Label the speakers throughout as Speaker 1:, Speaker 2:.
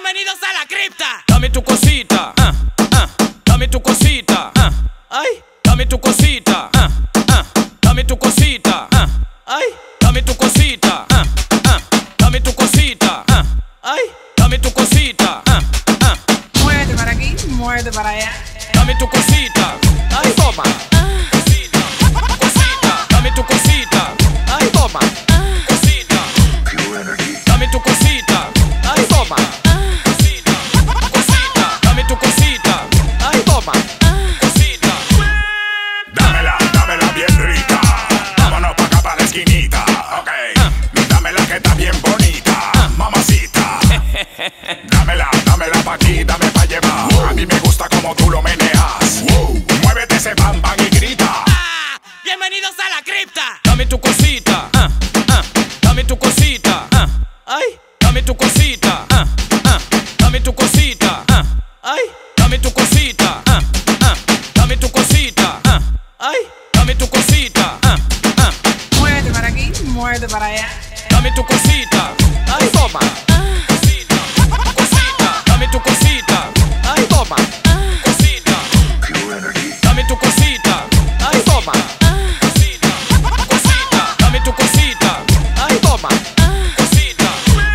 Speaker 1: Bienvenidos a la cripta.
Speaker 2: Dame tu cosita, dame tu cosita, ay, dame tu cosita, dame tu cosita, ay, dame tu cosita, dame tu cosita, ay, dame tu cosita,
Speaker 3: Muévete para aquí, muévete para allá.
Speaker 2: dame tu cosita, ay, toma. Cosita, cosita, dame tu cosita, ay, toma. Cosita, dame tu cosita, ay, toma. Cosita, cosita, dame tu cosita, ay, toma. Cosita,
Speaker 4: Dámela bien rica. Vámonos pa' acá pa' la esquinita. Ok. Dámela que está bien bonita, mamacita. Dámela pa' aquí, dame pa' llevar. A mí me gusta como tú lo meneas. Muévete ese bam bam y grita.
Speaker 1: Bienvenidos a la cripta.
Speaker 2: dame tu cosita, dame tu cosita, ay, dame tu cosita, dame tu cosita, ay, dame tu cosita, dame tu cosita, ay, dame tu cosita,
Speaker 3: Muévete para aquí, muévete para allá.
Speaker 2: dame tu cosita, ay, toma. Cosita, cosita, dame tu cosita, ay, toma. Cosita, dame tu cosita, ay, toma. Cosita, cosita, dame tu cosita, ay, toma. Cosita,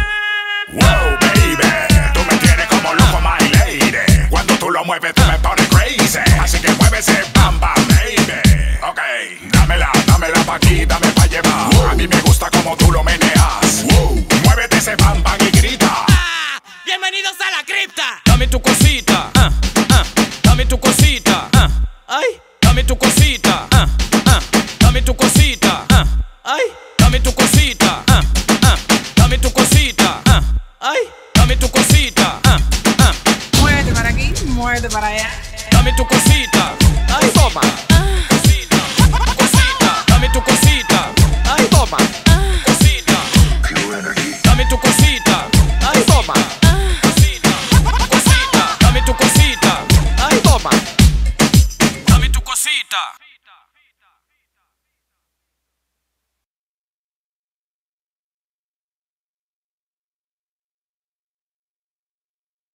Speaker 4: Wow, baby. Tú me tienes como loco, my lady. Cuando tú lo mueves, tú me pones crazy. Así que mueve ese bam bam, baby. Ok. Dámela pa' aquí, dame pa' llevar. A mí me gusta como tú lo meneas. Muévete ese bam bam y grita.
Speaker 1: Bienvenidos a la cripta.
Speaker 2: dame tu cosita, dame tu cosita, ay, dame tu cosita, dame tu cosita, ay, dame tu cosita, dame tu cosita, ay, dame tu cosita,
Speaker 3: Muévete para aquí, muévete para allá.
Speaker 2: dame tu cosita.